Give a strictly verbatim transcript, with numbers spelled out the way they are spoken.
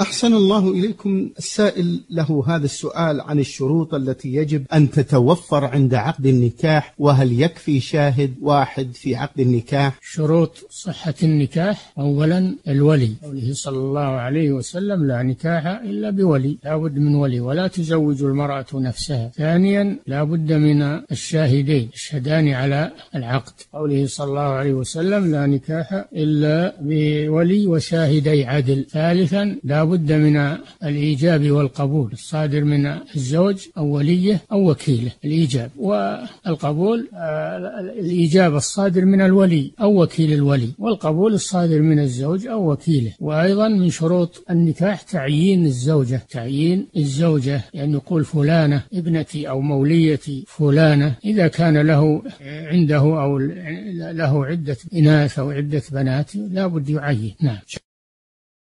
أحسن الله إليكم. السائل له هذا السؤال عن الشروط التي يجب أن تتوفر عند عقد النكاح، وهل يكفي شاهد واحد في عقد النكاح؟ شروط صحة النكاح: أولا الولي، قوله صلى الله عليه وسلم: لا نكاح إلا بولي، لا بد من ولي، ولا تزوج المرأة نفسها. ثانيا لا بد من الشاهدين يشهدان على العقد، قوله صلى الله عليه وسلم: لا نكاح إلا بولي وشاهدي عدل. ثالثا لا بد من الإيجاب والقبول الصادر من الزوج أو وليه أو وكيله، الإيجاب والقبول، الإيجاب الصادر من الولي أو وكيل الولي، والقبول الصادر من الزوج أو وكيله. وأيضا من شروط النكاح تعيين الزوجة، تعيين الزوجة، يعني يقول فلانة ابنتي أو موليتي فلانة، إذا كان له عنده أو له عدة إناث أو عدة بنات لا بد يعين. نعم.